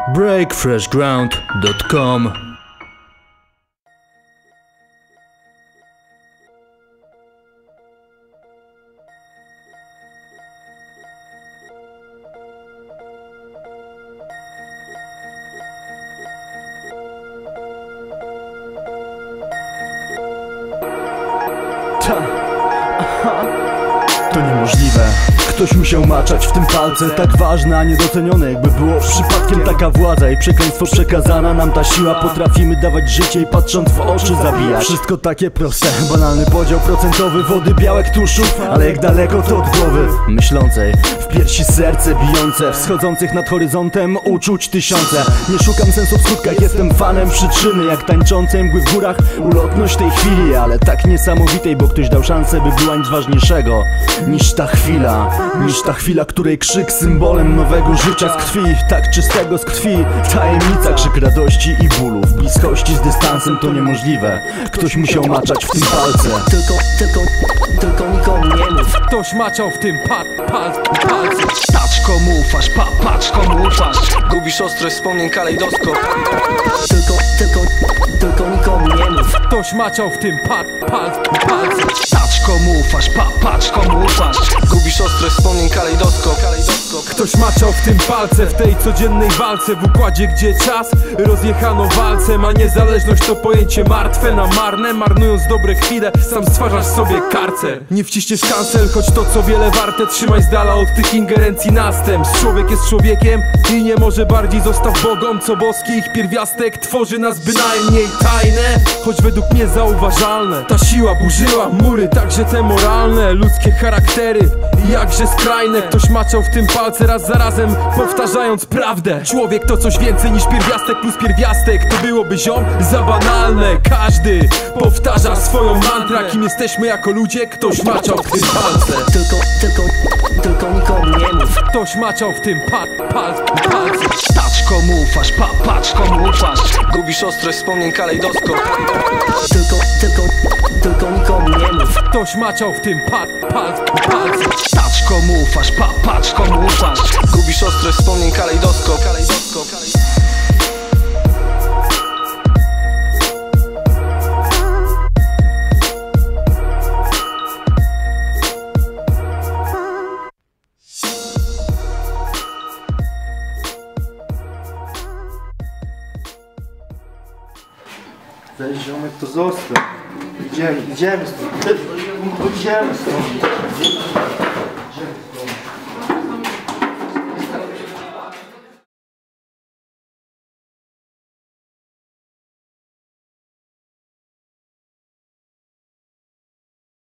breakfreshground.com. To niemożliwe. Ktoś musiał maczać w tym palce. Tak ważne, a niedocenione, jakby było przypadkiem taka władza i przekleństwo przekazana nam ta siła. Potrafimy dawać życie i patrząc w oczy zabijać. Wszystko takie proste, banalny podział procentowy wody, białek tuszów, ale jak daleko to od głowy myślącej, w piersi serce bijące, wschodzących nad horyzontem uczuć tysiące. Nie szukam sensu w skutkach, jestem fanem przyczyny, jak tańczące mgły w górach, ulotność tej chwili, ale tak niesamowitej, bo ktoś dał szansę, by była nic ważniejszego niż ta chwila. Niż ta chwila, której krzyk symbolem nowego życia z krwi, tak czystego z krwi. Tajemnica, krzyk radości i bólu w bliskości z dystansem to niemożliwe. Ktoś musiał maczać w tym palce. Tylko nikomu nie mów. Ktoś maczał w tym palce. Patrz komu ufasz, patrz komu ufasz. Gubisz ostrość wspomnień, kalejdoskop. Tylko nikomu nie mów. Ktoś maczał w tym palce. Patrz komu ufasz, patrz komu ufasz. Gubisz ostrość wspomnień, kalejdoskop. Ktoś maczał w tym palce, w tej codziennej walce, w układzie, gdzie czas rozjechano walcem, a niezależność to pojęcie martwe na marne. Marnując dobre chwile, sam stwarzasz sobie karcę. Nie wciśniesz cancel, choć to co wiele warte. Trzymaj z dala od tych ingerencji następstw. Człowiek jest człowiekiem i nie może bardziej. Zostaw bogom, co boski ich pierwiastek tworzy nas bynajmniej tajne, choć według mnie zauważalne. Ta siła burzyła mury, także te moralne, ludzkie charaktery i jakże skrajne. Ktoś maczał w tym palce raz za razem, powtarzając prawdę. Człowiek to coś więcej niż pierwiastek plus pierwiastek. To byłoby ziom za banalne. Każdy powtarza swoją mantrę, kim jesteśmy jako ludzie. Ktoś maczał w tym palce. Tylko nikomu nie mów. Ktoś maczał w tym palce. Patrz komu ufasz, patrz komu ufasz. Gubisz ostrość wspomnień, kalejdoskop. Tylko nikomu nie mów. Ktoś maczał w tym palce. Patrz komu ufasz, patrz komu ufasz. Gubisz ostrość wspomnień, kalejdoskop. Weź ziomek, to zostaw. Idziemy stąd. Idziemy stąd.